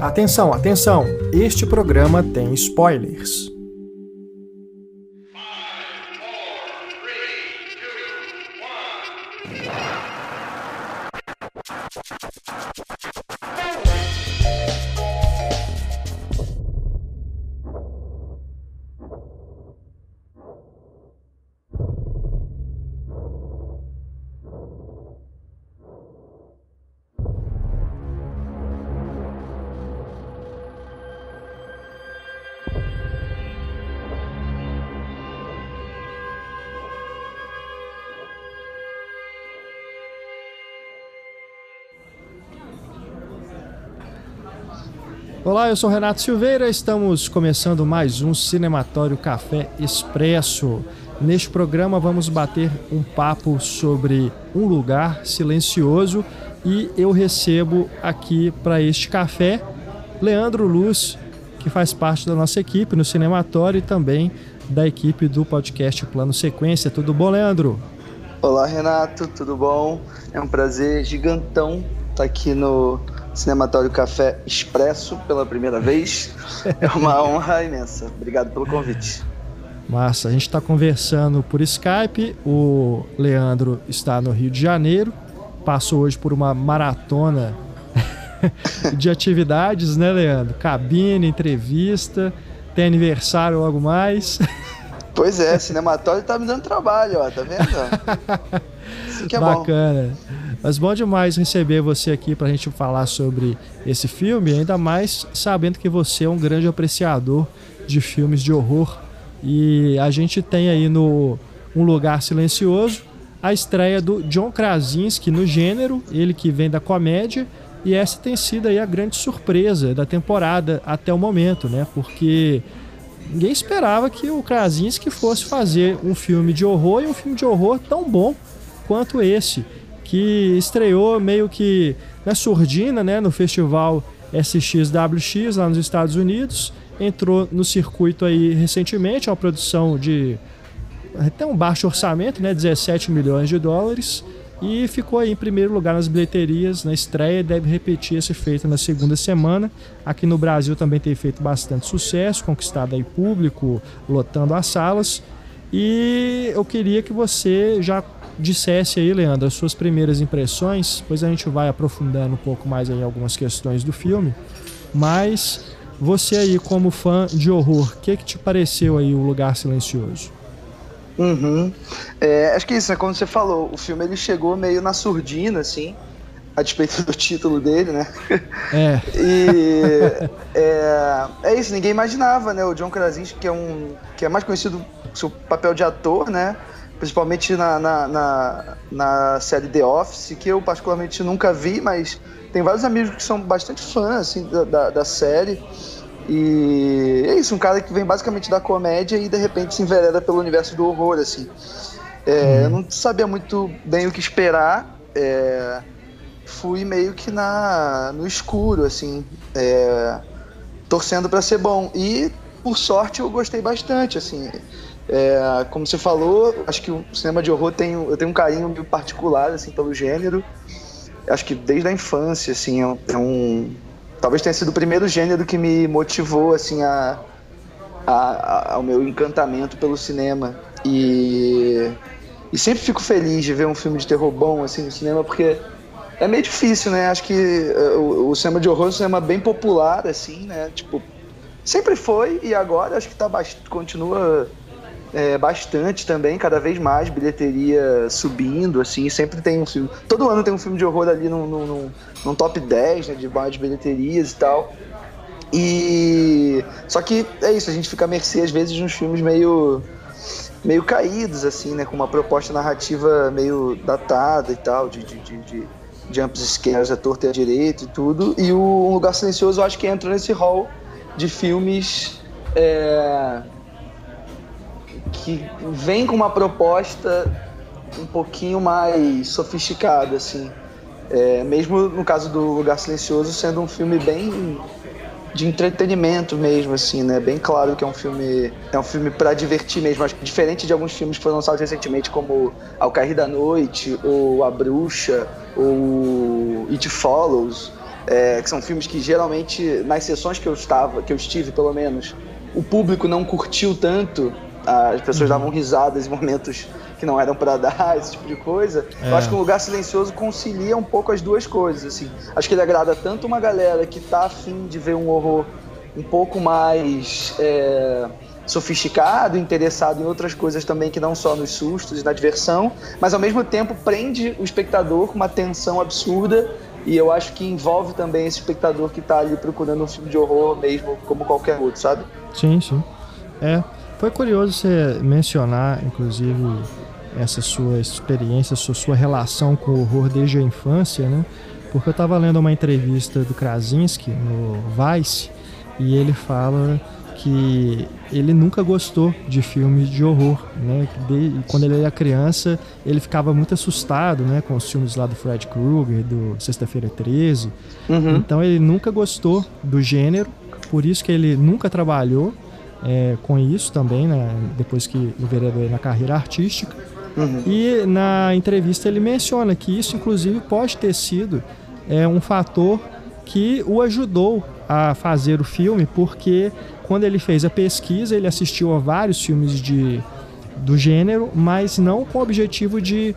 Atenção, atenção! Este programa tem spoilers. Olá, eu sou Renato Silveira, estamos começando mais um Cinematório Café Expresso. Neste programa vamos bater um papo sobre Um Lugar Silencioso e eu recebo aqui para este café Leandro Luz, que faz parte da nossa equipe no Cinematório e também da equipe do podcast Plano Sequência. Tudo bom, Leandro? Olá, Renato, tudo bom? É um prazer gigantão estar aqui no Cinematório Café Expresso pela primeira vez. É uma honra imensa. Obrigado pelo convite. Massa, a gente está conversando por Skype. O Leandro está no Rio de Janeiro. Passou hoje por uma maratona de atividades, né, Leandro? Cabine, entrevista, tem aniversário logo mais. Pois é, Cinematório tá me dando trabalho, ó, tá vendo? Isso que é bacana. Bom. Mas bom demais receber você aqui pra gente falar sobre esse filme, ainda mais sabendo que você é um grande apreciador de filmes de horror. E a gente tem aí no Um Lugar Silencioso a estreia do John Krasinski no gênero, ele que vem da comédia, e essa tem sido aí a grande surpresa da temporada até o momento, né? Porque ninguém esperava que o Krasinski fosse fazer um filme de horror, e um filme de horror tão bom quanto esse, que estreou meio que na surdina, né, no festival SXWX lá nos Estados Unidos, entrou no circuito aí recentemente, uma produção de até um baixo orçamento, né, 17 milhões de dólares, e ficou aí em primeiro lugar nas bilheterias na estreia, deve repetir esse feito na segunda semana. Aqui no Brasil também tem feito bastante sucesso, conquistado aí público, lotando as salas. E eu queria que você já dissesse aí, Leandro, as suas primeiras impressões, depois a gente vai aprofundando um pouco mais em algumas questões do filme, mas você aí como fã de horror, o que te pareceu aí O Lugar Silencioso? Acho que isso, né? Como você falou, o filme ele chegou meio na surdina, assim, a despeito do título dele, né? E é isso, ninguém imaginava, né? O John Krasinski, que é mais conhecido por seu papel de ator, né? Principalmente na série The Office, que eu particularmente nunca vi, mas tem vários amigos que são bastante fãs assim, da série. E é isso, um cara que vem basicamente da comédia e de repente se envereda pelo universo do horror, assim. Eu não sabia muito bem o que esperar, fui meio que no escuro, assim, torcendo pra ser bom. E, por sorte, eu gostei bastante, assim. Como você falou, acho que o cinema de horror eu tenho um carinho meio particular, assim, pelo gênero. Acho que desde a infância, assim, talvez tenha sido o primeiro gênero que me motivou, assim, ao meu encantamento pelo cinema. E sempre fico feliz de ver um filme de terror bom, assim, no cinema, porque é meio difícil, né? Acho que o cinema de horror é um cinema bem popular, assim, né? Tipo, sempre foi e agora acho que continua bastante também, cada vez mais, bilheteria subindo, assim, sempre tem um filme. Todo ano tem um filme de horror ali num top 10, né, de mais bilheterias e tal. Só que é isso, a gente fica à mercê, às vezes, de uns filmes meio caídos, assim, né, com uma proposta narrativa meio datada e tal, de jump scares à torta e à direita e tudo. E o Um Lugar Silencioso, eu acho que entra nesse hall de filmes que vem com uma proposta um pouquinho mais sofisticada, assim. Mesmo no caso do Lugar Silencioso sendo um filme bem de entretenimento mesmo, assim, né? Bem claro que é um filme para divertir mesmo. Acho que diferente de alguns filmes que foram lançados recentemente, como Ao Cair da Noite, ou A Bruxa, ou It Follows, que são filmes que geralmente, nas sessões que eu estive pelo menos, o público não curtiu tanto, as pessoas davam risadas em momentos que não eram para dar, esse tipo de coisa. Eu acho que O Lugar Silencioso concilia um pouco as duas coisas, assim. Acho que ele agrada tanto uma galera que tá afim de ver um horror um pouco mais sofisticado, interessado em outras coisas também que não só nos sustos e na diversão, mas ao mesmo tempo prende o espectador com uma tensão absurda, e eu acho que envolve também esse espectador que tá ali procurando um filme de horror mesmo, como qualquer outro, sabe? Sim, sim. Foi curioso você mencionar, inclusive, essa sua experiência, sua relação com o horror desde a infância, né? Porque eu estava lendo uma entrevista do Krasinski no Vice, e ele fala que ele nunca gostou de filmes de horror, né? Quando ele era criança, ele ficava muito assustado, né, com os filmes lá do Fred Krueger, do Sexta-feira 13. Então ele nunca gostou do gênero, por isso que ele nunca trabalhou com isso também, né, depois que enveredou na carreira artística. E na entrevista ele menciona que isso, inclusive, pode ter sido um fator que o ajudou a fazer o filme, porque quando ele fez a pesquisa, ele assistiu a vários filmes do gênero, mas não com o objetivo de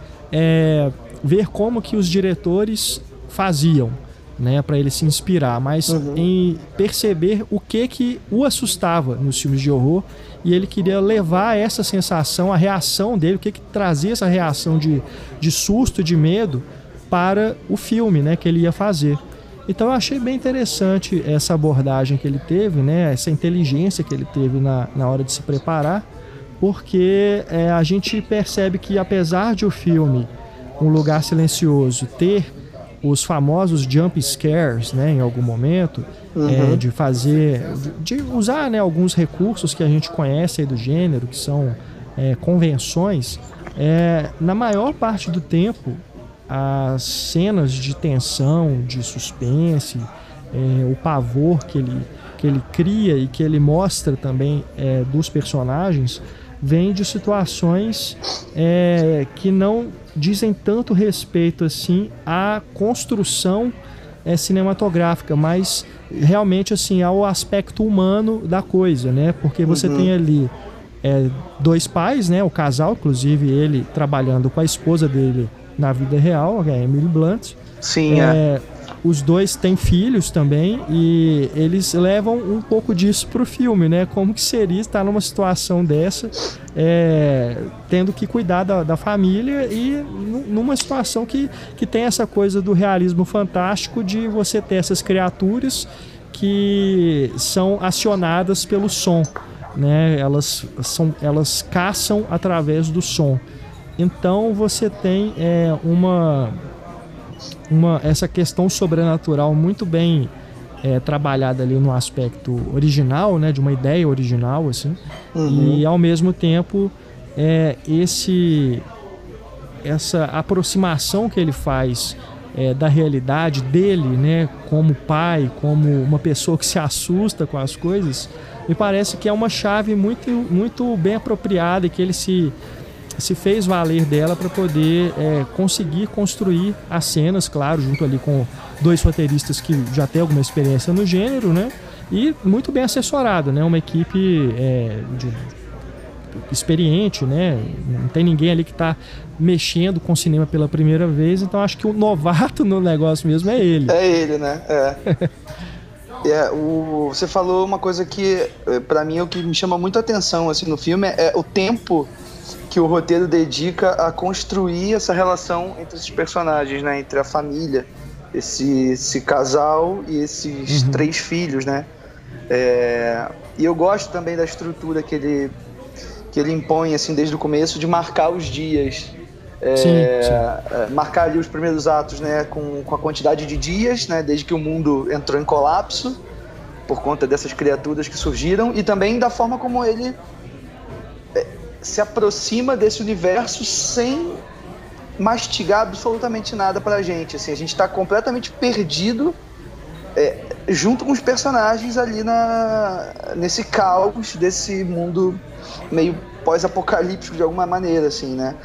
ver como que os diretores faziam, né, para ele se inspirar, mas em perceber o que o assustava nos filmes de horror, e ele queria levar essa sensação, a reação dele, o que trazia essa reação de susto, de medo para o filme, né, que ele ia fazer. Então eu achei bem interessante essa abordagem que ele teve, né, essa inteligência que ele teve na hora de se preparar, porque a gente percebe que, apesar de o filme Um Lugar Silencioso ter os famosos jump scares, né, em algum momento, de usar, né, alguns recursos que a gente conhece aí do gênero, que são convenções, na maior parte do tempo as cenas de tensão, de suspense, o pavor que ele cria e que ele mostra também dos personagens, vem de situações que não dizem tanto respeito assim à construção cinematográfica, mas realmente assim ao aspecto humano da coisa, né? Porque você tem ali dois pais, né? O casal, inclusive ele trabalhando com a esposa dele na vida real, a Emily Blunt. Sim, Os dois têm filhos também, e eles levam um pouco disso pro filme, né? Como que seria estar numa situação dessa, tendo que cuidar da família, e numa situação que tem essa coisa do realismo fantástico, de você ter essas criaturas que são acionadas pelo som, né? Elas caçam através do som. Então você tem essa questão sobrenatural muito bem trabalhada ali no aspecto original, né, de uma ideia original, assim, e ao mesmo tempo essa aproximação que ele faz da realidade dele, né, como pai, como uma pessoa que se assusta com as coisas, me parece que é uma chave muito, muito bem apropriada, e que ele se fez valer dela para poder conseguir construir as cenas, claro, junto ali com dois roteiristas que já têm alguma experiência no gênero, né? E muito bem assessorado, né? Uma equipe experiente, né? Não tem ninguém ali que está mexendo com o cinema pela primeira vez, então acho que o novato no negócio mesmo é ele. É ele, né? Você falou uma coisa que, para mim, é o que me chama muito a atenção assim, no filme, é o tempo que o roteiro dedica a construir essa relação entre esses personagens, né? Entre a família, esse casal e esses três filhos, né? E eu gosto também da estrutura que ele impõe, assim, desde o começo, de marcar os dias. Sim. Marcar ali os primeiros atos, né? Com a quantidade de dias, né? Desde que o mundo entrou em colapso, por conta dessas criaturas que surgiram, e também da forma como ele se aproxima desse universo sem mastigar absolutamente nada pra gente, assim, a gente tá completamente perdido junto com os personagens ali nesse caos desse mundo meio pós-apocalíptico de alguma maneira, assim, né?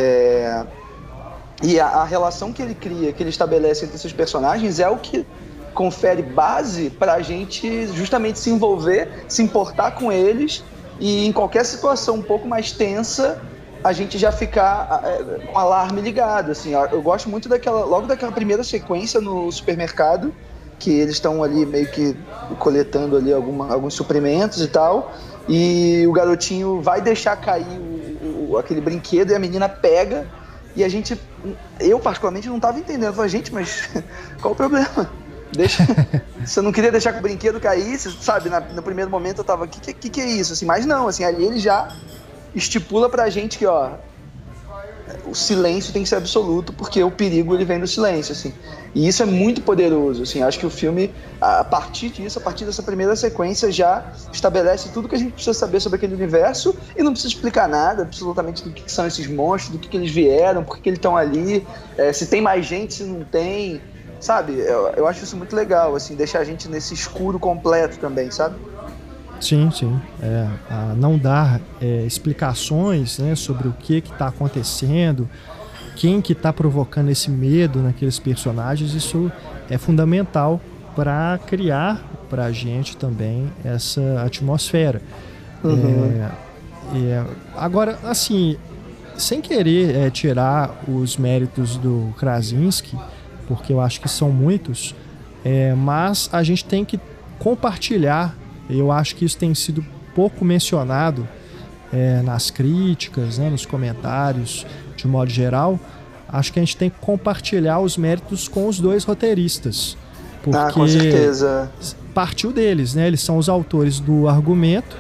E a relação que ele cria, que ele estabelece entre esses personagens é o que confere base pra gente justamente se envolver, se importar com eles e em qualquer situação um pouco mais tensa a gente já ficar com o alarme ligado, assim. Eu gosto muito logo daquela primeira sequência no supermercado, que eles estão ali meio que coletando ali alguns suprimentos e tal, e o garotinho vai deixar cair aquele brinquedo e a menina pega, e eu particularmente não estava entendendo. Eu falei, gente, mas qual o problema? Você não queria deixar que o brinquedo caísse, sabe? No primeiro momento eu tava, que é isso? Assim, mas não, assim, ali ele já estipula pra gente que, ó, o silêncio tem que ser absoluto, porque o perigo ele vem do silêncio, assim. E isso é muito poderoso, assim. Acho que o filme, a partir dessa primeira sequência, já estabelece tudo que a gente precisa saber sobre aquele universo e não precisa explicar nada, absolutamente, do que são esses monstros, do que eles vieram, por que eles estão ali, se tem mais gente, se não tem, sabe? Eu acho isso muito legal, assim, deixar a gente nesse escuro completo também, sabe? Sim, sim. Não dar explicações, né, sobre o que está acontecendo, quem que está provocando esse medo naqueles personagens, isso é fundamental para criar para a gente também essa atmosfera. Uhum. Agora, assim, sem querer tirar os méritos do Krasinski, porque eu acho que são muitos, mas a gente tem que compartilhar. Eu acho que isso tem sido pouco mencionado nas críticas, né, nos comentários, de modo geral. Acho que a gente tem que compartilhar os méritos com os dois roteiristas. Porque com certeza. Partiu deles, né? Eles são os autores do argumento.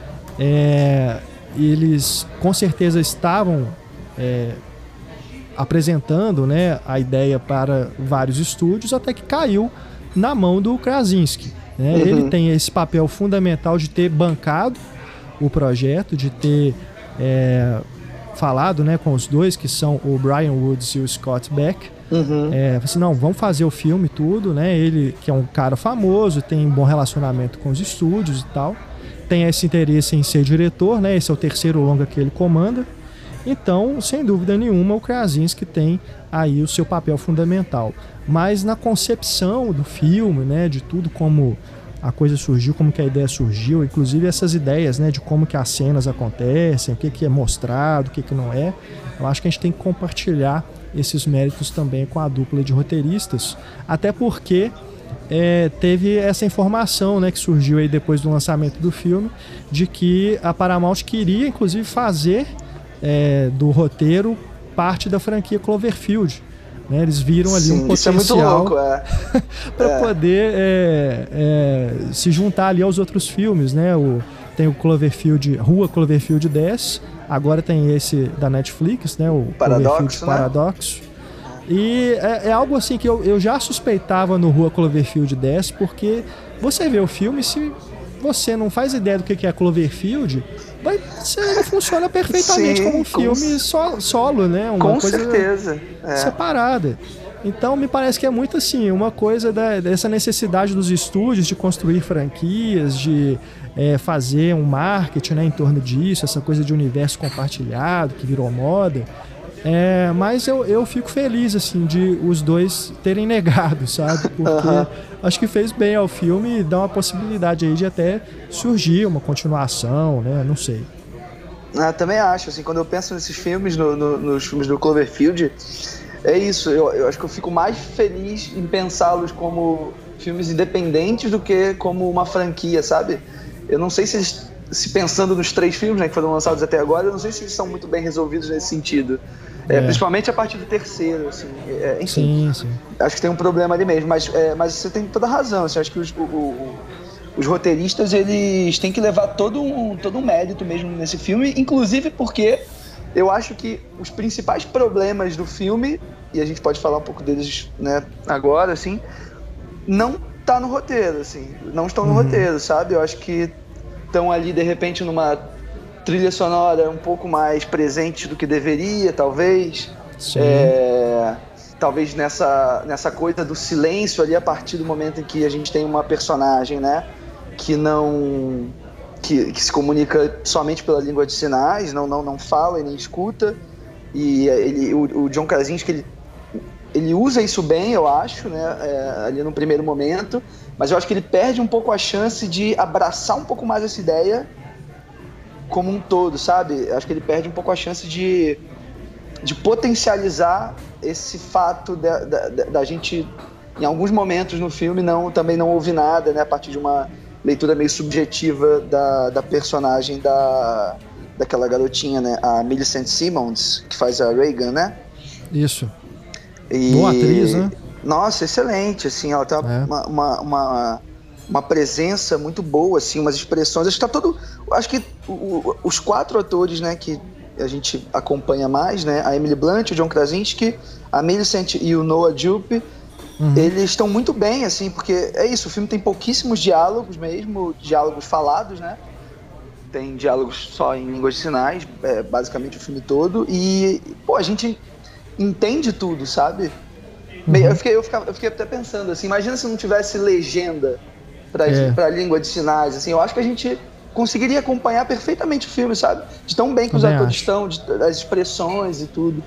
Eles com certeza estavam apresentando, né, a ideia para vários estúdios, até que caiu na mão do Krasinski. Né? Uhum. Ele tem esse papel fundamental de ter bancado o projeto, de ter falado, né, com os dois, que são o Brian Woods e o Scott Beck. Uhum. Assim, não, vamos fazer o filme e tudo, né? Ele, que é um cara famoso, tem um bom relacionamento com os estúdios e tal, tem esse interesse em ser diretor, né? Esse é o terceiro longa que ele comanda. Então, sem dúvida nenhuma, o Krasinski tem aí o seu papel fundamental. Mas na concepção do filme, né, de tudo, como a coisa surgiu, como que a ideia surgiu, inclusive essas ideias, né, de como que as cenas acontecem, o que que é mostrado, o que que não é, eu acho que a gente tem que compartilhar esses méritos também com a dupla de roteiristas, até porque teve essa informação, né, que surgiu aí depois do lançamento do filme, de que a Paramount queria, inclusive, fazer do roteiro parte da franquia Cloverfield. Né? Eles viram ali um potencial para poder se juntar ali aos outros filmes. Né? Tem o Cloverfield, Rua Cloverfield 10, agora tem esse da Netflix, né? O Paradoxo, Paradoxo. E é algo assim que eu já suspeitava no Rua Cloverfield 10, porque você vê o filme, se você não faz ideia do que é Cloverfield, ele funciona perfeitamente. Sim, como um filme solo, né? Uma coisa certeza. Separada. Então me parece que é muito assim, uma coisa dessa necessidade dos estúdios de construir franquias, de fazer um marketing, né, em torno disso, essa coisa de universo compartilhado que virou moda. Mas eu fico feliz assim de os dois terem negado, sabe? Porque acho que fez bem ao filme e dá uma possibilidade aí de até surgir uma continuação, né? Não sei. Também acho, assim, quando eu penso nesses filmes, nos filmes do Cloverfield, é isso, eu acho que eu fico mais feliz em pensá-los como filmes independentes do que como uma franquia, sabe? Eu não sei se pensando nos 3 filmes, né, que foram lançados até agora, eu não sei se eles são muito bem resolvidos nesse sentido. Principalmente a partir do terceiro, assim. Enfim, sim. Acho que tem um problema ali mesmo, mas você tem toda a razão. Assim, acho que os roteiristas, eles têm que levar todo um mérito mesmo nesse filme, inclusive porque eu acho que os principais problemas do filme, e a gente pode falar um pouco deles, né, agora, assim, não tá no roteiro, assim, não estão no roteiro, sabe? Eu acho que estão ali, de repente, numa trilha sonora um pouco mais presente do que deveria, talvez. Talvez nessa coisa do silêncio ali, a partir do momento em que a gente tem uma personagem, né, que se comunica somente pela língua de sinais, não fala e nem escuta. E o John Krasinski, ele ele usa isso bem, eu acho, né, ali no primeiro momento, mas eu acho que ele perde um pouco a chance de abraçar um pouco mais essa ideia como um todo, sabe? Eu acho que ele perde um pouco a chance de potencializar esse fato da gente, em alguns momentos no filme, também não ouvir nada, né, a partir de uma leitura meio subjetiva da personagem daquela garotinha, né, a Millicent Simmons, que faz a Reagan, né? Isso. Boa atriz, né? Nossa, excelente, assim, ela tem uma presença muito boa, assim, umas expressões, acho que os 4 atores, né, que a gente acompanha mais, né, a Emily Blunt, o John Krasinski, a Millicent e o Noah Jupe, eles estão muito bem, assim, porque é isso, o filme tem pouquíssimos diálogos mesmo, diálogos falados, né, tem diálogos só em línguas de sinais, basicamente o filme todo, e, pô, a gente entende tudo, sabe? Eu fiquei até pensando, assim, imagina se não tivesse legenda pra língua de sinais, assim, eu acho que a gente conseguiria acompanhar perfeitamente o filme, sabe? De tão bem que os atores estão, das expressões e tudo.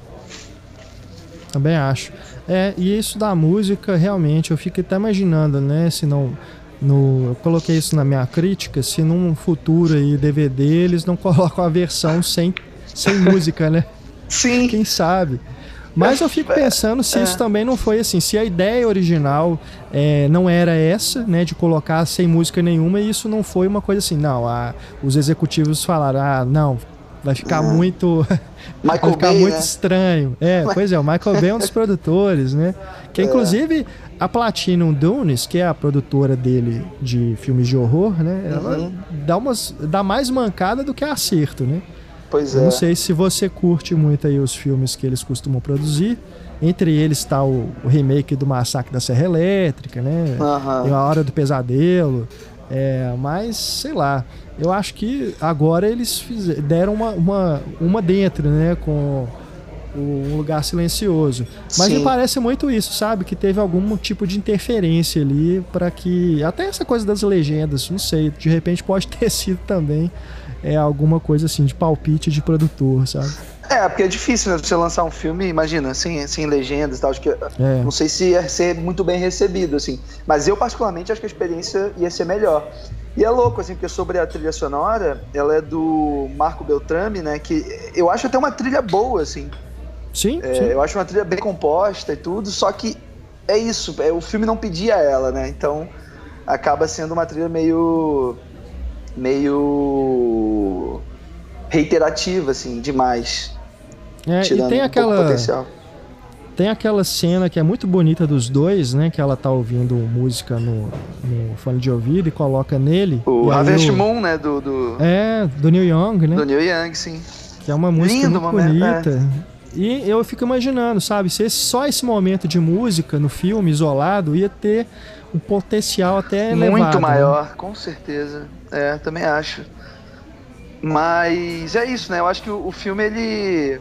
Também acho. E isso da música, realmente, eu fico até imaginando, né, se não... eu coloquei isso na minha crítica, se num futuro aí DVD eles não colocam a versão sem música, né? Sim. Quem sabe? Mas eu fico pensando se isso também não foi assim, se a ideia original não era essa, né, de colocar sem música nenhuma, e isso não foi uma coisa assim, não, os executivos falaram, não, vai ficar muito vai ficar Bay, muito né? Estranho. Pois é, o Michael Bay é um dos produtores, né? Que inclusive a Platinum Dunes, que é a produtora dele de filmes de horror, né? Ela dá mais mancada do que acerto, né? Pois Eu não sei se você curte muito aí os filmes que eles costumam produzir. Entre eles está o remake do Massacre da Serra Elétrica, né? Tem A Hora do Pesadelo. Mas, sei lá, eu acho que agora eles deram uma dentro, né? Com Um Lugar Silencioso. Mas me parece muito isso, sabe? Que teve algum tipo de interferência ali para que... Até essa coisa das legendas, não sei, de repente pode ter sido também alguma coisa assim de palpite de produtor, sabe? Porque é difícil, né, você lançar um filme, imagina, sem legendas e tal, acho que não sei se ia ser muito bem recebido, assim, mas eu particularmente acho que a experiência ia ser melhor. E é louco, assim, porque sobre a trilha sonora, ela é do Marco Beltrame, né, que eu acho até uma trilha boa, assim. Sim. Eu acho uma trilha bem composta e tudo, só que é isso, o filme não pedia ela, né, então acaba sendo uma trilha meio reiterativa, assim, demais. E tem potencial. Tem aquela cena que é muito bonita dos dois, né? Que ela tá ouvindo música no fone de ouvido e coloca nele. O Harvest Moon, né? Do Neil Young, né? Do Neil Young, sim. Que é uma música muito bonita. E eu fico imaginando, sabe? Se só esse momento de música no filme, isolado, ia ter um potencial até elevado. Muito maior, né? Com certeza. Também acho. Mas é isso, né? Eu acho que o filme, ele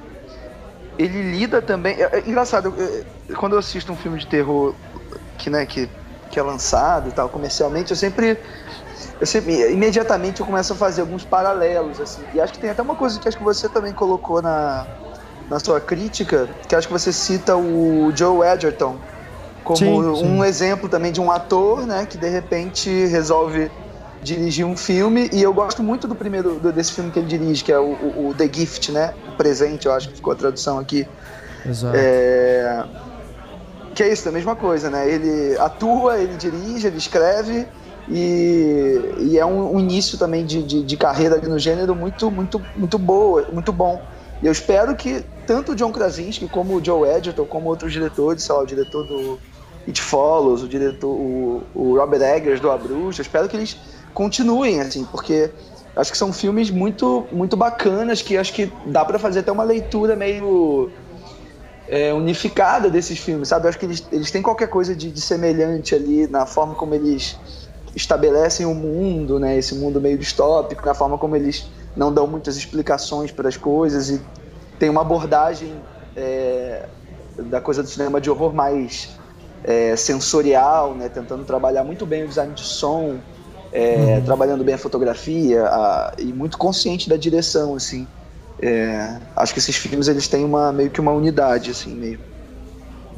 lida também... engraçado, quando eu assisto um filme de terror que é lançado e tal, comercialmente, eu sempre imediatamente eu começo a fazer alguns paralelos, assim. E acho que tem até uma coisa que acho que você também colocou na sua crítica, que acho que você cita o Joe Edgerton como um exemplo também de um ator, né, que de repente resolve dirigir um filme, e eu gosto muito desse filme que ele dirige, que é o The Gift, né? O Presente, eu acho que ficou a tradução aqui. Exato. Que é isso, é a mesma coisa, né? Ele atua, ele dirige, ele escreve, e é um início também de carreira ali no gênero muito, muito, muito boa, muito bom. E eu espero que tanto o John Krasinski como o Joe Edgerton, como outros diretores, sei lá, o diretor do It Follows, o Robert Eggers do A Bruxa, eu espero que eles continuem, assim, porque acho que são filmes muito, muito bacanas, que acho que dá pra fazer até uma leitura meio unificada desses filmes, sabe? Eu acho que eles têm qualquer coisa de semelhante ali na forma como eles estabelecem o mundo, né? Esse mundo meio distópico, na forma como eles não dão muitas explicações para as coisas, e tem uma abordagem da coisa do cinema de horror mais sensorial, né? Tentando trabalhar muito bem o design de som, trabalhando bem a fotografia, e muito consciente da direção, assim. Acho que esses filmes, eles têm meio que uma unidade, assim, mesmo.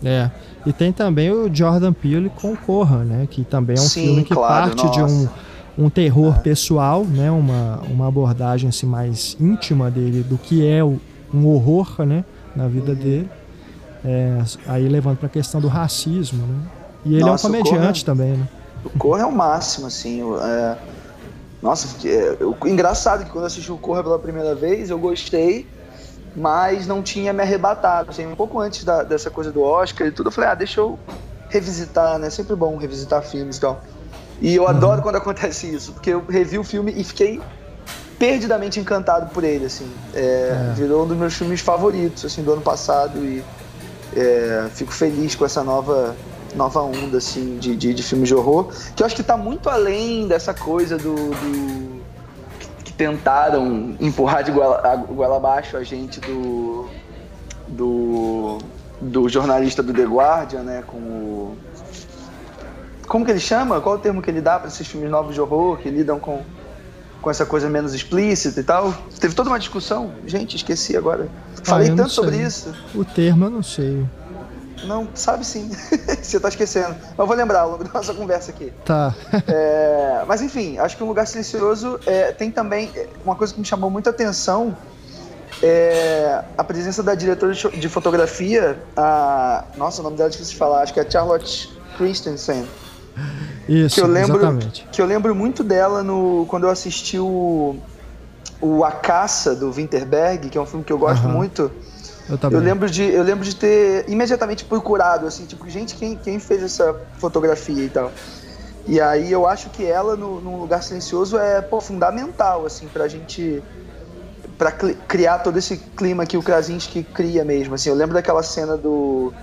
E tem também o Jordan Peele com Corra, né? Que também é um filme que parte de um terror pessoal, né? Uma abordagem assim, mais íntima dele do que é um horror, né? Na vida dele. Aí levando para a questão do racismo, né? E ele é um comediante também, né? O Corra é o máximo, assim. Nossa, engraçado que quando eu assisti o Corra pela primeira vez, eu gostei, mas não tinha me arrebatado. Assim, um pouco antes dessa coisa do Oscar e tudo, eu falei, deixa eu revisitar, né? É sempre bom revisitar filmes e tal. E eu adoro quando acontece isso, porque eu revi o filme e fiquei perdidamente encantado por ele, assim. Virou um dos meus filmes favoritos, assim, do ano passado e fico feliz com essa nova onda, assim, de filmes de horror, que eu acho que tá muito além dessa coisa que tentaram empurrar de goela abaixo a gente do jornalista do The Guardian, né, como que ele chama? Qual é o termo que ele dá para esses filmes novos de horror, que lidam com essa coisa menos explícita e tal? Teve toda uma discussão. Gente, esqueci agora. Falei tanto sobre isso. O termo eu não sei. Não, sabe sim. Você tá esquecendo. Mas eu vou lembrar ao longo da nossa conversa aqui. Tá. Mas enfim, acho que Um Lugar Silencioso tem também uma coisa que me chamou muita atenção, a presença da diretora de fotografia, nossa, o nome dela é difícil de falar, acho que é Charlotte Christensen. Isso, exatamente. Que eu lembro muito dela quando eu assisti o A Caça, do Winterberg, que é um filme que eu gosto muito. Eu lembro de ter imediatamente procurado, assim, tipo, gente, quem fez essa fotografia e tal. E aí eu acho que ela, no Lugar Silencioso, é fundamental, assim, pra gente... pra criar todo esse clima que o Krasinski cria mesmo, assim. Eu lembro daquela cena do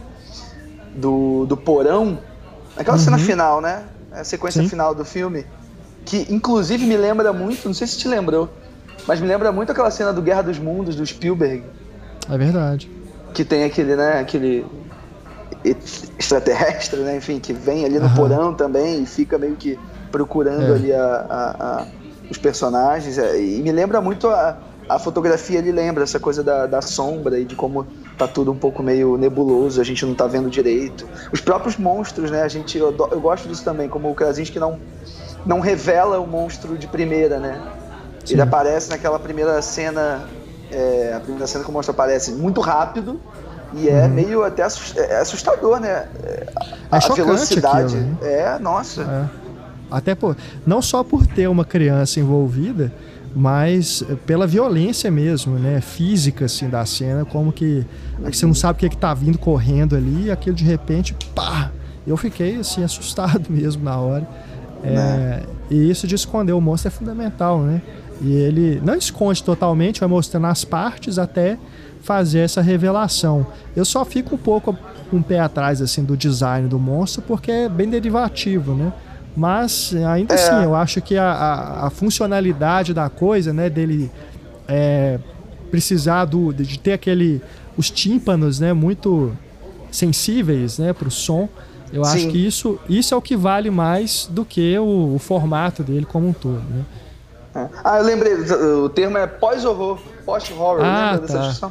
porão, aquela cena final, né? A sequência final do filme, que inclusive me lembra muito, não sei se te lembrou, mas me lembra muito aquela cena do Guerra dos Mundos, do Spielberg. É verdade. Que tem aquele extraterrestre, né? Enfim, que vem ali no porão também e fica meio que procurando ali os personagens. E me lembra muito a fotografia, ele lembra essa coisa da sombra e de como tá tudo um pouco meio nebuloso, a gente não tá vendo direito. Os próprios monstros, né? Eu gosto disso também, como o Krasinski não revela o monstro de primeira, né? Sim. Ele aparece naquela primeira cena... a primeira cena que o monstro aparece muito rápido e é meio até assustador, né? A velocidade aquilo, né? Nossa. Até não só por ter uma criança envolvida, mas pela violência mesmo, né? Física, assim, da cena, como que você não sabe o que tá vindo correndo ali e aquilo de repente, pá! Eu fiquei, assim, assustado mesmo na hora. E isso de esconder o monstro é fundamental, né? E ele não esconde totalmente, vai mostrando as partes até fazer essa revelação. Eu só fico um pouco com o pé atrás, assim, do design do monstro, porque é bem derivativo, né? Mas ainda assim, eu acho que a funcionalidade da coisa, né, dele precisar de ter os tímpanos, né, muito sensíveis, né, para o som. Eu acho que isso é o que vale mais do que o formato dele como um todo, né? Eu lembrei, o termo é pós-horror, post-horror, lembra dessa discussão?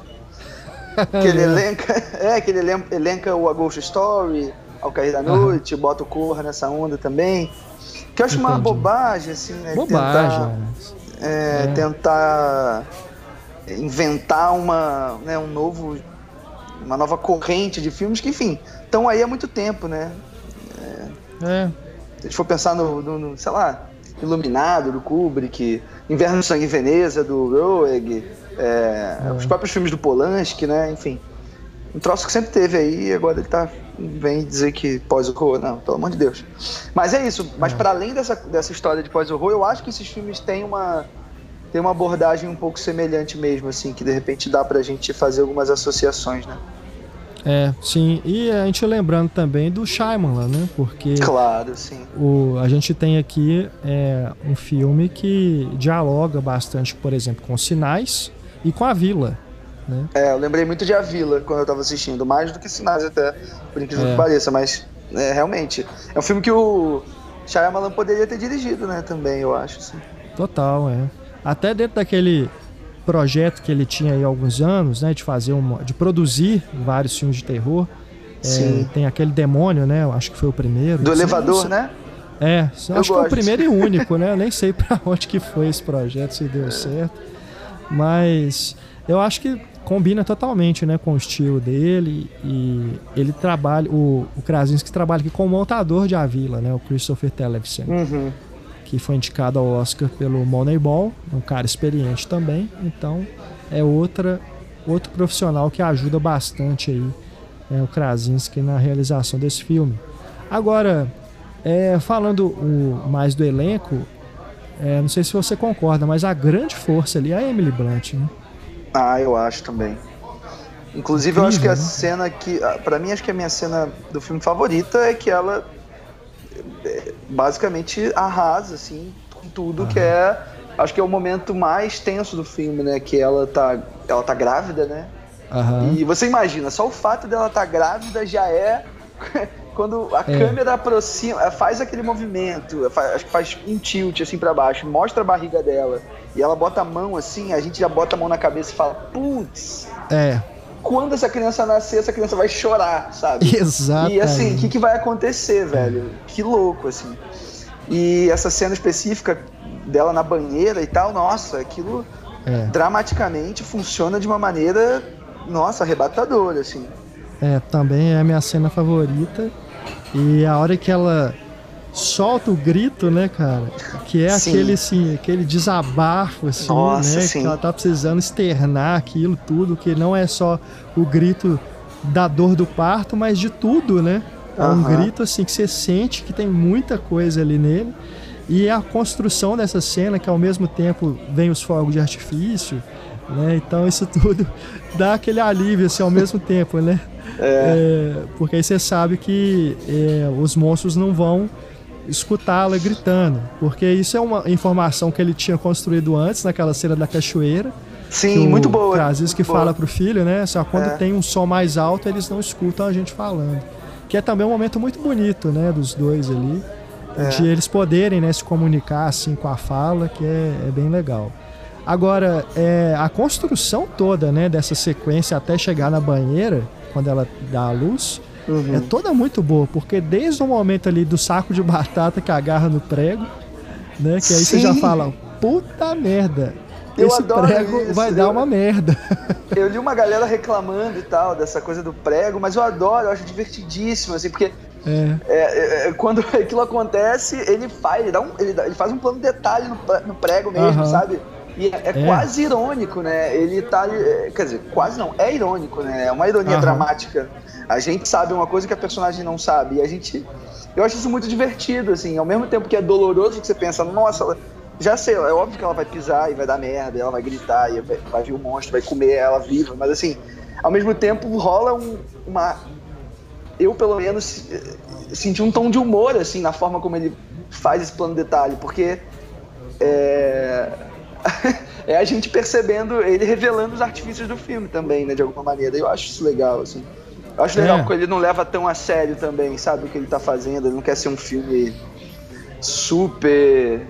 Que ele elenca o A Ghost Story, Ao Cair da Noite, bota o Corra nessa onda também. Que eu acho uma bobagem, assim, né? Tentar inventar uma nova corrente de filmes que, enfim, estão aí há muito tempo, né? Se a gente for pensar no sei lá, Iluminado, do Kubrick, Inverno no Sangue em Veneza, do Roeg, os próprios filmes do Polanski, né? Enfim, um troço que sempre teve aí e agora ele vem dizer que pós-horror, não, pelo amor de Deus. Mas é isso, mas para além dessa história de pós-horror, eu acho que esses filmes têm uma abordagem um pouco semelhante mesmo, assim, que de repente dá pra gente fazer algumas associações, né? Sim, e a gente lembrando também do Shyamalan, né? Porque claro, sim. A gente tem aqui um filme que dialoga bastante, por exemplo, com Sinais e com A Vila, né? Eu lembrei muito de A Vila quando eu tava assistindo, mais do que Sinais até, por incrível que pareça, mas realmente, é um filme que o Shyamalan poderia ter dirigido, né, também, eu acho, assim. Total, Até dentro daquele projeto que ele tinha aí há alguns anos, né, de produzir vários filmes de terror, Sim. Tem aquele demônio, né? Eu acho que foi o primeiro. Do elevador, né? Acho que é o primeiro e único, né? Eu nem sei pra onde que foi esse projeto, se deu certo. Mas eu acho que combina totalmente, né, com o estilo dele. E ele trabalha, o Krasinski trabalha aqui com o montador de A Vila, né? O Christopher Tellefsen, que foi indicado ao Oscar pelo Moneyball, um cara experiente também. Então é outro profissional que ajuda bastante aí, o Krasinski na realização desse filme. Agora, falando mais do elenco, não sei se você concorda, mas a grande força ali é a Emily Blunt, né? Eu acho também. Inclusive, eu acho que a cena que... Pra mim, acho que a minha cena do filme favorita é que ela basicamente arrasa, assim, com tudo, que é... Acho que é o momento mais tenso do filme, né? Que ela tá grávida, né? E você imagina, só o fato dela estar grávida já é... Quando a câmera aproxima, faz aquele movimento, acho que faz um tilt assim pra baixo, mostra a barriga dela e ela bota a mão assim, a gente já bota a mão na cabeça e fala, putz, quando essa criança nascer, essa criança vai chorar, sabe? Exato. E assim, o que vai acontecer, velho? Que louco, assim. E essa cena específica dela na banheira e tal, nossa, aquilo dramaticamente funciona de uma maneira, nossa, arrebatadora, assim. Também é a minha cena favorita. E a hora que ela solta o grito, né, cara? Que é aquele desabafo, assim, nossa, né? Sim. Que ela tá precisando externar aquilo tudo, que não é só o grito da dor do parto, mas de tudo, né? É um grito, assim, que você sente que tem muita coisa ali nele. E a construção dessa cena, que ao mesmo tempo vem os fogos de artifício, né? Então isso tudo dá aquele alívio, assim, ao mesmo tempo, né? Porque aí você sabe que os monstros não vão escutá-la gritando, porque isso é uma informação que ele tinha construído antes naquela cena da cachoeira. Sim, muito boa. O Krasinski fala pro filho, né? Só quando tem um som mais alto eles não escutam a gente falando. Que é também um momento muito bonito, né? Dos dois ali, de eles poderem, né, se comunicar assim com a fala, que é bem legal. Agora, a construção toda, né, dessa sequência até chegar na banheira, quando ela dá a luz, é toda muito boa, porque desde o momento ali do saco de batata que agarra no prego, né, que aí você já fala, puta merda, esse prego vai dar uma merda. Eu li uma galera reclamando e tal, dessa coisa do prego, mas eu adoro, eu acho divertidíssimo, assim, porque quando aquilo acontece, ele faz um plano de detalhe no prego mesmo, sabe? E quase irônico, né? Ele tá... Quer dizer, quase não, é irônico, né? É uma ironia dramática. A gente sabe uma coisa que a personagem não sabe. E eu acho isso muito divertido, assim. Ao mesmo tempo que é doloroso, que você pensa, nossa, já sei, é óbvio que ela vai pisar e vai dar merda, ela vai gritar, e vai vir o monstro, vai comer ela viva. Mas assim, ao mesmo tempo rola eu, pelo menos, senti um tom de humor, assim, na forma como ele faz esse plano de detalhe. Porque a gente percebendo, ele revelando os artifícios do filme também, né, de alguma maneira. Eu acho isso legal, assim. Eu acho legal porque ele não leva tão a sério também, sabe, o que ele tá fazendo. Ele não quer ser um filme super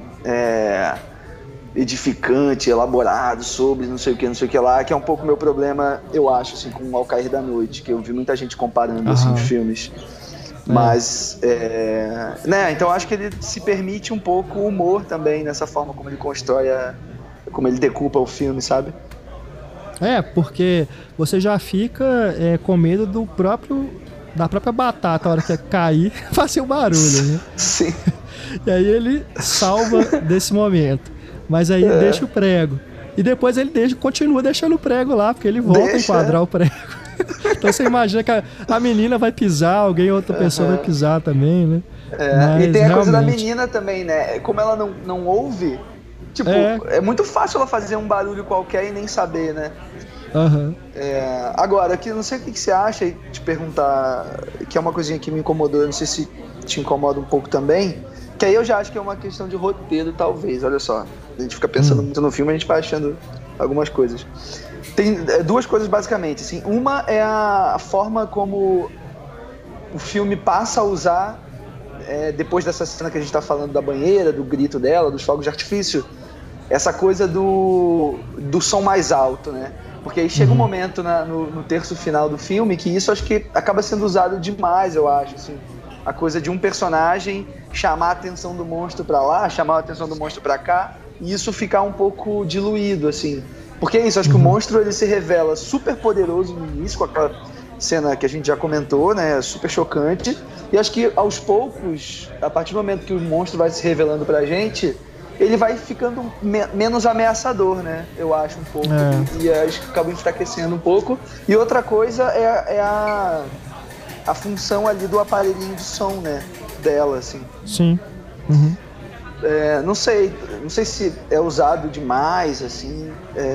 edificante, elaborado sobre não sei o que lá, que é um pouco meu problema, eu acho, assim, com o Ao Cair da Noite, que eu vi muita gente comparando, assim, os filmes. Mas, né, então eu acho que ele se permite um pouco o humor também, nessa forma como ele constrói como ele decupa o filme, sabe? Porque você já fica com medo da própria batata, a hora que cair, fazer o barulho, né? Sim. E aí ele salva desse momento. Mas aí deixa o prego. E depois ele continua deixando o prego lá, porque ele volta a enquadrar o prego. Então você imagina que a menina vai pisar, outra pessoa vai pisar também, né? E tem a coisa da menina também, né? Como ela não ouve, tipo, é muito fácil ela fazer um barulho qualquer e nem saber, né? Agora, aqui, não sei o que você acha, e te perguntar, que é uma coisinha que me incomodou, eu não sei se te incomoda um pouco também, que aí eu já acho que é uma questão de roteiro, talvez, olha só. A gente fica pensando muito no filme, a gente vai achando algumas coisas. Tem duas coisas basicamente, assim. Uma é a forma como o filme passa a usar, depois dessa cena que a gente tá falando da banheira, do grito dela, dos fogos de artifício, essa coisa do som mais alto, né? Porque aí chega um momento no terço final do filme que isso acho que acaba sendo usado demais, eu acho, assim. A coisa de um personagem chamar a atenção do monstro pra lá, chamar a atenção do monstro pra cá, e isso ficar um pouco diluído, assim. Porque é isso, acho que o monstro ele se revela super poderoso no início, com aquela cena que a gente já comentou, né, super chocante, e acho que aos poucos, a partir do momento que o monstro vai se revelando pra gente, ele vai ficando menos ameaçador, né? Eu acho um pouco. E acho que acaba enfraquecendo um pouco. E outra coisa é a função ali do aparelhinho de som, né? Dela, assim. Sim. Não sei se é usado demais, assim.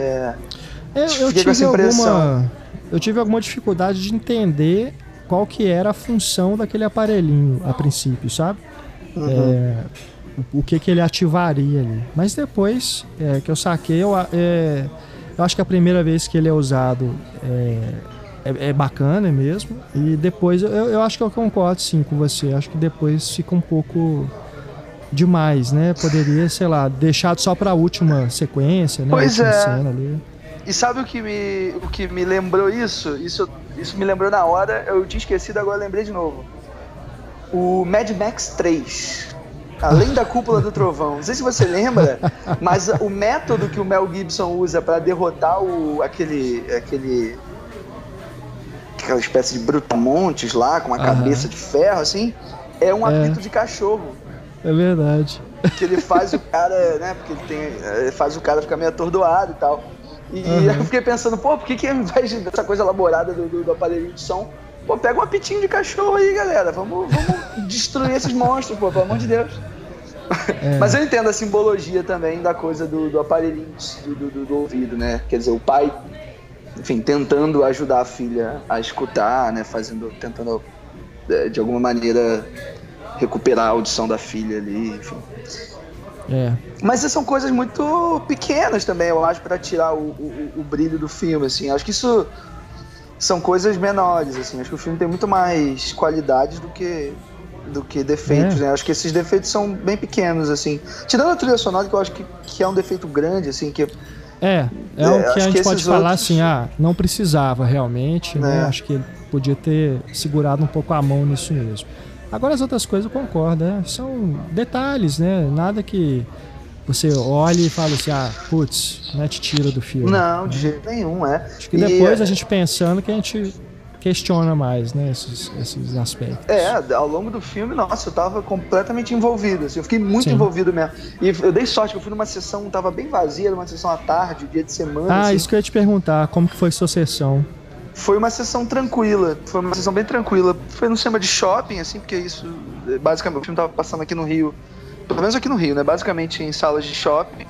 Eu tive alguma dificuldade de entender qual que era a função daquele aparelhinho a princípio, sabe? O que ele ativaria ali. Mas depois que eu saquei, eu acho que a primeira vez que ele é usado é bacana mesmo. E depois eu acho que eu concordo sim com você. Acho que depois fica um pouco demais, né? Poderia, sei lá, deixado só pra última sequência, né? Pois última cena ali. E sabe o que me lembrou isso? Isso me lembrou na hora, eu tinha esquecido, agora lembrei de novo. O Mad Max 3. Além da Cúpula do Trovão. Não sei se você lembra, mas o método que o Mel Gibson usa para derrotar aquela espécie de brutamontes lá, com a cabeça de ferro, assim, é um apito de cachorro. É verdade. Que ele faz o cara, né, porque ele faz o cara ficar meio atordoado e tal. E eu fiquei pensando, por que ao invés dessa coisa elaborada do aparelhinho de som, pega um apitinho de cachorro aí, galera. Vamos destruir esses monstros, pelo amor de Deus. Mas eu entendo a simbologia também da coisa do aparelhinho do ouvido, né? Quer dizer, o pai, enfim, tentando ajudar a filha a escutar, né? Tentando, de alguma maneira, recuperar a audição da filha ali, enfim. Mas são coisas muito pequenas também, eu acho, para tirar o brilho do filme, assim. Acho que isso são coisas menores, assim. Acho que o filme tem muito mais qualidades do que defeitos, né? Acho que esses defeitos são bem pequenos, assim. Tirando a trilha sonora, que eu acho que é um defeito grande, assim, que... o que a gente pode falar, assim, não precisava realmente, né? Acho que ele podia ter segurado um pouco a mão nisso mesmo. Agora as outras coisas eu concordo, né? São detalhes, né? Nada que você olhe e fale assim, putz, te tira do filme. Não, de jeito nenhum, Acho que depois a gente pensando que a gente questiona mais, né, esses aspectos. Ao longo do filme, nossa, eu tava completamente envolvido, assim, eu fiquei muito envolvido mesmo. E eu dei sorte que eu fui numa sessão, tava bem vazia, numa sessão à tarde, dia de semana. Assim. Isso que eu ia te perguntar, como que foi sua sessão? Foi uma sessão tranquila, foi uma sessão bem tranquila. Foi no cinema de shopping, assim, porque isso, basicamente, o filme tava passando aqui no Rio, pelo menos aqui no Rio, né, basicamente em salas de shopping.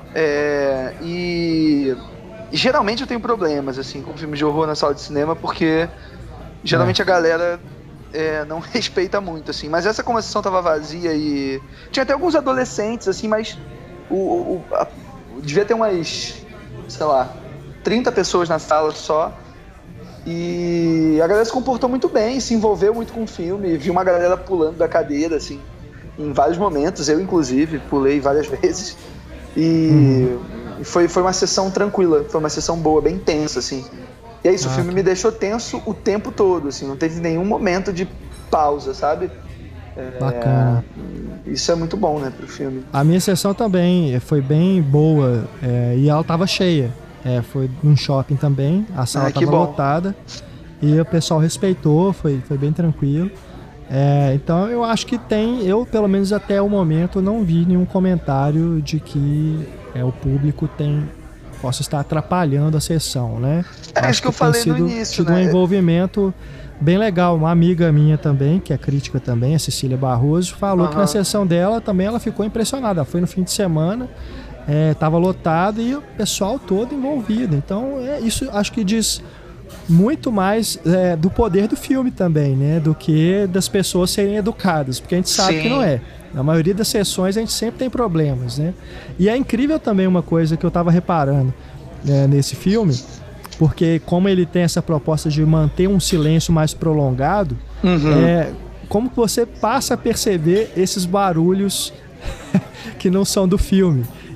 E geralmente eu tenho problemas, assim, com filmes de horror na sala de cinema, porque geralmente a galera não respeita muito, assim. Mas essa, como a sessão tava vazia e... Tinha até alguns adolescentes, assim, mas devia ter umas, sei lá, 30 pessoas na sala só. E a galera se comportou muito bem, se envolveu muito com o filme. Vi uma galera pulando da cadeira, assim, em vários momentos. Eu, inclusive, pulei várias vezes. E foi uma sessão tranquila, foi uma sessão boa, bem tensa, assim. E é isso, o filme me deixou tenso o tempo todo, assim, não teve nenhum momento de pausa, sabe? Bacana. Isso é muito bom, né, pro filme. A minha sessão também foi bem boa, e ela tava cheia. Foi num shopping também, a sala tava lotada. E o pessoal respeitou, foi bem tranquilo. Então eu acho que eu pelo menos até o momento não vi nenhum comentário de que o público possa estar atrapalhando a sessão, né? Acho que eu falei no início, tido um envolvimento bem legal. Uma amiga minha também, que é crítica também, a Cecília Barroso, falou que na sessão dela também ela ficou impressionada. Ela foi no fim de semana, estava lotado e o pessoal todo envolvido. Então isso acho que diz muito mais do poder do filme também, né? Do que das pessoas serem educadas, porque a gente sabe que não é. Na maioria das sessões a gente sempre tem problemas, né? E é incrível também uma coisa que eu tava reparando nesse filme, porque como ele tem essa proposta de manter um silêncio mais prolongado, como que você passa a perceber esses barulhos que não são do filme.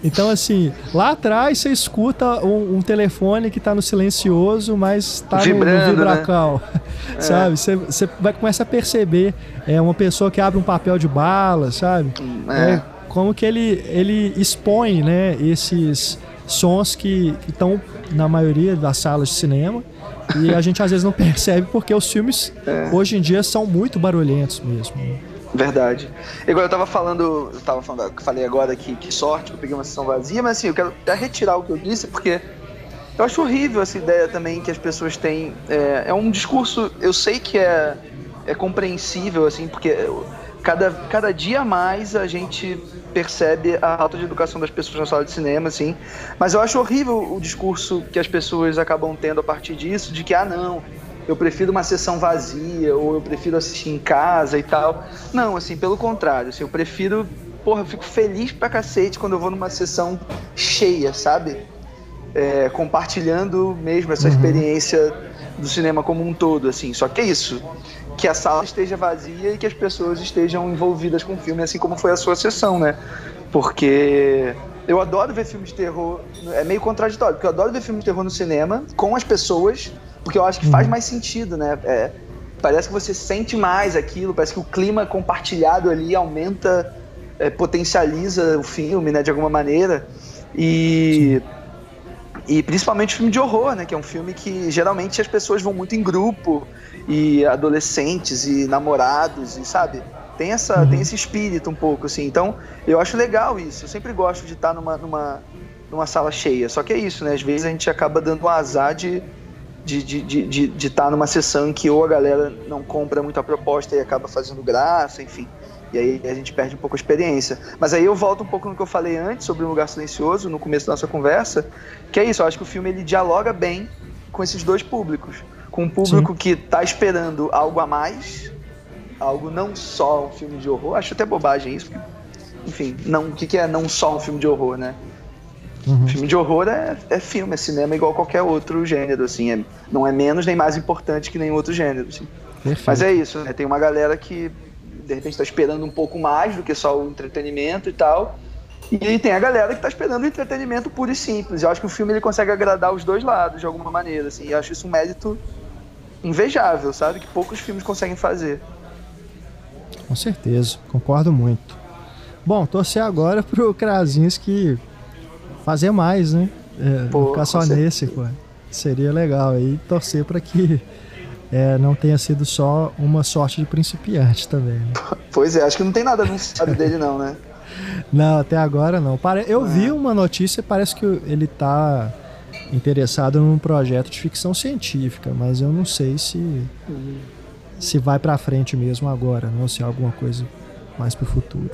Então, assim, lá atrás você escuta um telefone que tá no silencioso, mas tá no vibracal, né? Sabe? Você vai começar a perceber uma pessoa que abre um papel de bala, sabe? Como que ele expõe, né, esses sons que estão na maioria das salas de cinema e a gente às vezes não percebe porque os filmes hoje em dia são muito barulhentos mesmo. Verdade. Igual eu falei agora que sorte que eu peguei uma sessão vazia, mas assim, eu quero até retirar o que eu disse, porque eu acho horrível essa ideia também que as pessoas têm. É um discurso, eu sei que é compreensível, assim, porque cada dia mais a gente percebe a falta de educação das pessoas na sala de cinema, assim, mas eu acho horrível o discurso que as pessoas acabam tendo a partir disso, de que, não, eu prefiro uma sessão vazia, ou eu prefiro assistir em casa e tal. Não, assim, pelo contrário, assim, eu prefiro... eu fico feliz pra cacete quando eu vou numa sessão cheia, sabe? Compartilhando mesmo essa experiência do cinema como um todo, assim. Só que é isso, que a sala esteja vazia e que as pessoas estejam envolvidas com o filme, assim como foi a sua sessão, né? Porque... eu adoro ver filmes de terror, é meio contraditório, porque eu adoro ver filmes de terror no cinema com as pessoas, porque eu acho que faz mais sentido, né? Parece que você sente mais aquilo, parece que o clima compartilhado ali aumenta, potencializa o filme, né, de alguma maneira. E principalmente o filme de horror, né, que é um filme que geralmente as pessoas vão muito em grupo, e adolescentes e namorados, e sabe? Tem esse espírito um pouco, assim. Então, eu acho legal isso. Eu sempre gosto de estar numa sala cheia. Só que é isso, né? Às vezes a gente acaba dando um azar de estar numa sessão em que ou a galera não compra muito a proposta e acaba fazendo graça, enfim. E aí a gente perde um pouco a experiência. Mas aí eu volto um pouco no que eu falei antes sobre Um Lugar Silencioso, no começo da nossa conversa, que é isso. Eu acho que o filme ele dialoga bem com esses dois públicos. Com um público que está esperando algo a mais, algo não só um filme de horror. Acho até bobagem isso, porque, enfim, o que é não só um filme de horror, né? Filme de horror é filme, é cinema igual qualquer outro gênero, assim, não é menos nem mais importante que nenhum outro gênero, assim. Mas é isso, né? Tem uma galera que de repente está esperando um pouco mais do que só o entretenimento e tal, e tem a galera que está esperando o entretenimento puro e simples. Eu acho que o filme ele consegue agradar os dois lados de alguma maneira, assim, e eu acho isso um mérito invejável, sabe? Que poucos filmes conseguem fazer. Com certeza, concordo muito. Bom, torcer agora pro Krasinski fazer mais, né? Não ficar só nesse, pô. Seria legal aí torcer para que não tenha sido só uma sorte de principiante também, né? Pois acho que não tem nada anunciado dele não, né? Não, até agora não. Eu vi uma notícia, parece que ele tá interessado num projeto de ficção científica, mas eu não sei se vai pra frente mesmo agora, né? Ou se é alguma coisa mais pro futuro.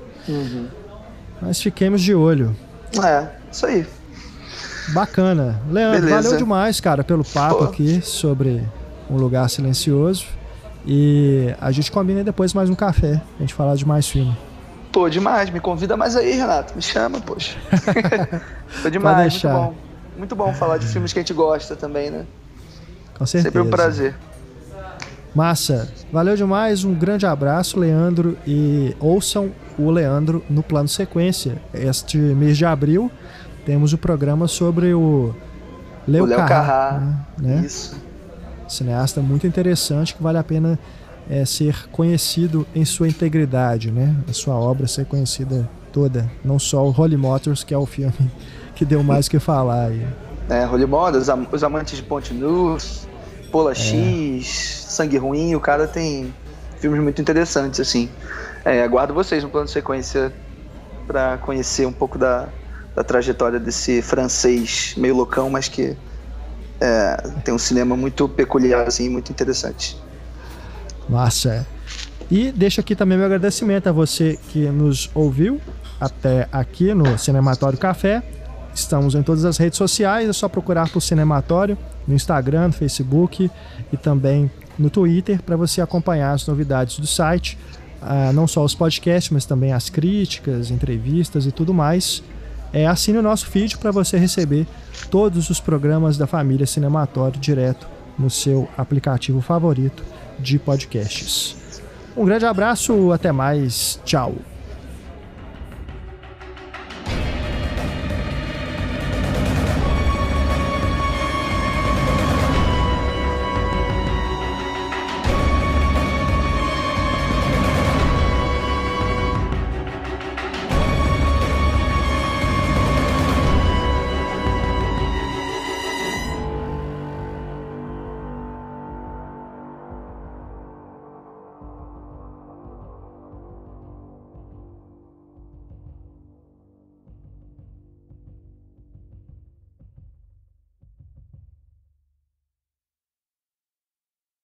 Mas fiquemos de olho. Isso aí. Bacana. Leandro, beleza. Valeu demais, cara, pelo papo aqui sobre Um Lugar Silencioso. E a gente combina depois mais um café, a gente falar de mais filme. Demais. Me convida mais aí, Renato. Me chama, poxa. Foi demais, muito bom. Muito bom falar de filmes que a gente gosta também, né? Com certeza. Sempre um prazer. Massa. Valeu demais, um grande abraço, Leandro, e ouçam o Leandro no Plano Sequência. Este mês de abril temos o programa sobre o Léo Carrá, né? Isso. Cineasta muito interessante que vale a pena ser conhecido em sua integridade, né? A sua obra ser conhecida toda, não só o Holy Motors, que é o filme que deu mais o que falar aí. Holy Motors, Os Amantes de Ponte Nus, Pola X, Sangue Ruim, o cara tem filmes muito interessantes, assim. Aguardo vocês no Plano de Sequência para conhecer um pouco da trajetória desse francês meio loucão, mas que tem um cinema muito peculiar, assim, muito interessante. Massa. E deixo aqui também meu agradecimento a você que nos ouviu até aqui no Cinematório Café. Estamos em todas as redes sociais, é só procurar por Cinematório no Instagram, no Facebook e também no Twitter para você acompanhar as novidades do site, não só os podcasts, mas também as críticas, entrevistas e tudo mais. Assine o nosso feed para você receber todos os programas da família Cinematório direto no seu aplicativo favorito de podcasts. Um grande abraço, até mais, tchau!